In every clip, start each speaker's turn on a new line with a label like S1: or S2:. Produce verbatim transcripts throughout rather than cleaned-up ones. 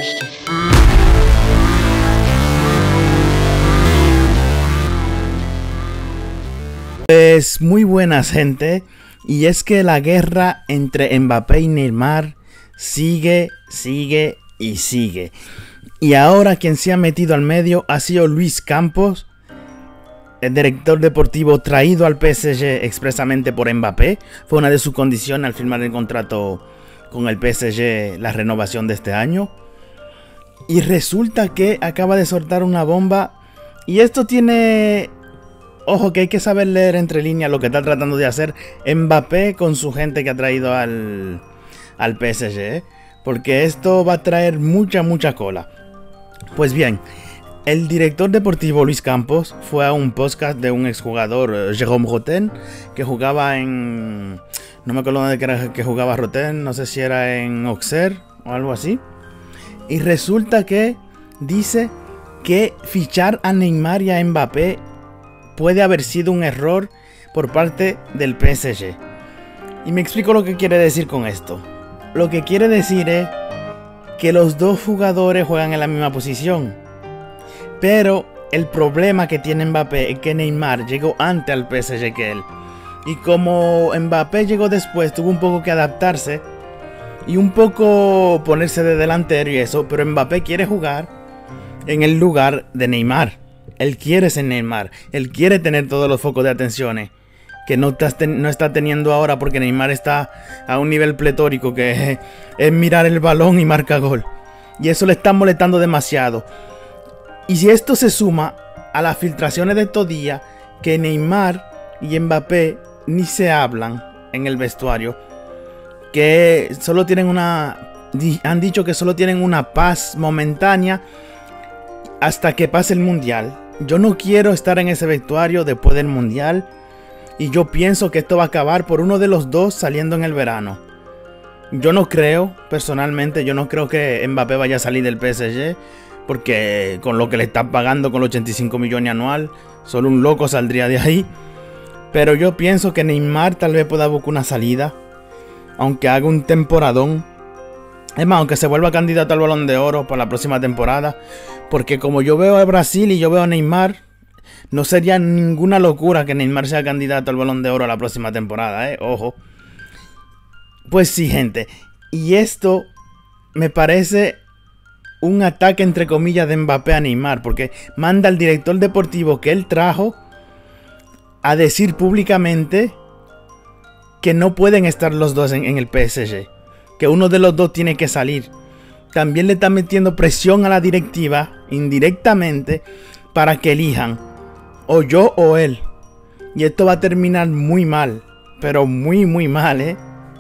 S1: Pues muy buenas, gente, y es que la guerra entre Mbappé y Neymar sigue, sigue y sigue. Y ahora quien se ha metido al medio ha sido Luis Campos, el director deportivo traído al P S G expresamente por Mbappé. Fue una de sus condiciones al firmar el contrato con el P S G, la renovación de este año. Y resulta que acaba de soltar una bomba, y esto tiene... Ojo, que hay que saber leer entre líneas lo que está tratando de hacer Mbappé con su gente que ha traído al, al P S G, ¿eh? Porque esto va a traer mucha, mucha cola. Pues bien, el director deportivo Luis Campos fue a un podcast de un exjugador, Jérôme Roten, que jugaba en... No me acuerdo dónde era que jugaba Roten, no sé si era en Auxerre o algo así. Y resulta que dice que fichar a Neymar y a Mbappé puede haber sido un error por parte del P S G. Y me explico lo que quiere decir con esto. Lo que quiere decir es que los dos jugadores juegan en la misma posición. Pero el problema que tiene Mbappé es que Neymar llegó antes al P S G que él. Y como Mbappé llegó después, tuvo un poco que adaptarse y un poco ponerse de delantero y eso. Pero Mbappé quiere jugar en el lugar de Neymar. Él quiere ser Neymar, él quiere tener todos los focos de atención que no está, no está teniendo ahora, porque Neymar está a un nivel pletórico que es, es mirar el balón y marca gol. Y eso le está molestando demasiado. Y si esto se suma a las filtraciones de estos días, que Neymar y Mbappé ni se hablan en el vestuario, que solo tienen una... Han dicho que solo tienen una paz momentánea hasta que pase el mundial. Yo no quiero estar en ese vestuario después del mundial, y yo pienso que esto va a acabar por uno de los dos saliendo en el verano. Yo no creo, personalmente, yo no creo que Mbappé vaya a salir del P S G, porque con lo que le están pagando con los ochenta y cinco millones anual, solo un loco saldría de ahí. Pero yo pienso que Neymar tal vez pueda buscar una salida, aunque haga un temporadón. Es más, aunque se vuelva candidato al Balón de Oro para la próxima temporada. Porque como yo veo a Brasil y yo veo a Neymar, no sería ninguna locura que Neymar sea candidato al Balón de Oro la próxima temporada, ¿eh? Ojo. Pues sí, gente. Y esto me parece un ataque entre comillas de Mbappé a Neymar. Porque manda al director deportivo que él trajo a decir públicamente que no pueden estar los dos en, en el P S G. Que uno de los dos tiene que salir. También le está metiendo presión a la directiva indirectamente para que elijan o yo o él. Y esto va a terminar muy mal, pero muy muy mal, ¿eh?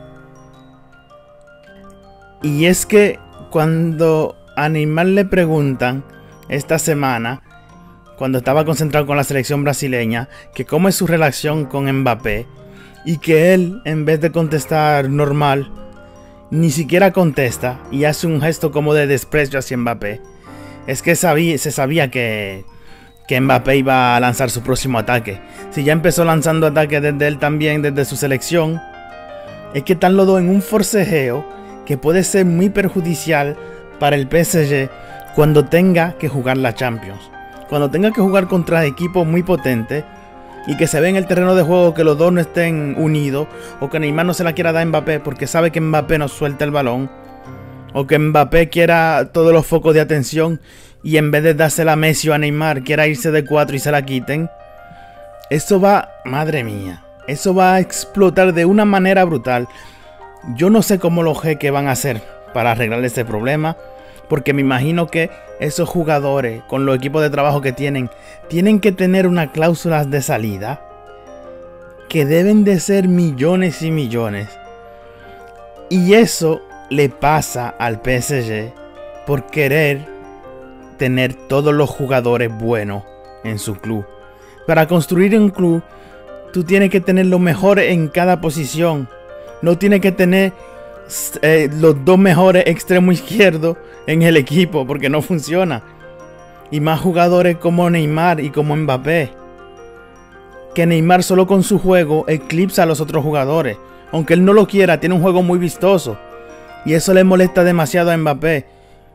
S1: Y es que cuando a Neymar le preguntan esta semana, cuando estaba concentrado con la selección brasileña, que cómo es su relación con Mbappé, y que él, en vez de contestar normal, ni siquiera contesta y hace un gesto como de desprecio hacia Mbappé. Es que sabía, se sabía que, que Mbappé iba a lanzar su próximo ataque. Si ya empezó lanzando ataques desde él también, desde su selección, es que están los dos en un forcejeo que puede ser muy perjudicial para el P S G cuando tenga que jugar la Champions. Cuando tenga que jugar contra equipos muy potentes y que se ve en el terreno de juego que los dos no estén unidos, o que Neymar no se la quiera dar a Mbappé porque sabe que Mbappé no suelta el balón, o que Mbappé quiera todos los focos de atención y en vez de dársela a Messi o a Neymar quiera irse de cuatro y se la quiten. Eso va, madre mía, eso va a explotar de una manera brutal. Yo no sé cómo los jeques van a hacer para arreglar este problema, porque me imagino que esos jugadores, con los equipos de trabajo que tienen, tienen que tener unas cláusulas de salida que deben de ser millones y millones. Y eso le pasa al P S G por querer tener todos los jugadores buenos en su club. Para construir un club, tú tienes que tener lo mejor en cada posición. No tienes que tener eh, los dos mejores extremos izquierdos en el equipo, porque no funciona. Y más jugadores como Neymar y como Mbappé. Que Neymar solo con su juego eclipsa a los otros jugadores. Aunque él no lo quiera, tiene un juego muy vistoso. Y eso le molesta demasiado a Mbappé.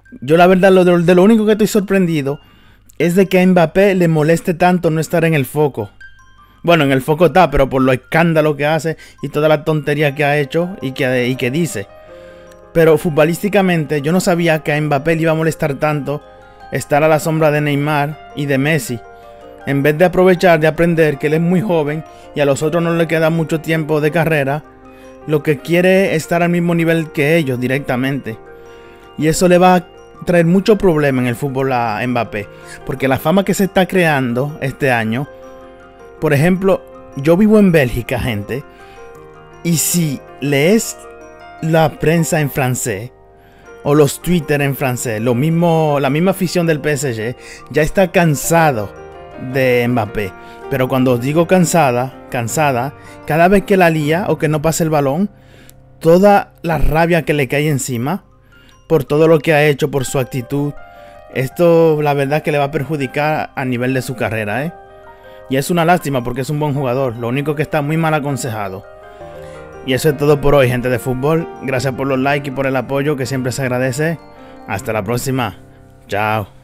S1: Yo la verdad, lo de, de lo único que estoy sorprendido es de que a Mbappé le moleste tanto no estar en el foco. Bueno, en el foco está, pero por lo escándalo que hace y toda la tontería que ha hecho y que, y que dice. Pero futbolísticamente yo no sabía que a Mbappé le iba a molestar tanto estar a la sombra de Neymar y de Messi. En vez de aprovechar de aprender que él es muy joven y a los otros no le queda mucho tiempo de carrera, lo que quiere es estar al mismo nivel que ellos directamente. Y eso le va a traer mucho problema en el fútbol a Mbappé. Porque la fama que se está creando este año, por ejemplo, yo vivo en Bélgica, gente, y si lees la prensa en francés o los Twitter en francés, lo mismo, la misma afición del P S G ya está cansado de Mbappé. Pero cuando os digo cansada, cansada, cada vez que la lía o que no pasa el balón, toda la rabia que le cae encima por todo lo que ha hecho, por su actitud, esto la verdad que le va a perjudicar a nivel de su carrera, ¿eh? Y es una lástima porque es un buen jugador, lo único que está muy mal aconsejado. Y eso es todo por hoy, gente de fútbol. Gracias por los likes y por el apoyo que siempre se agradece. Hasta la próxima. Chao.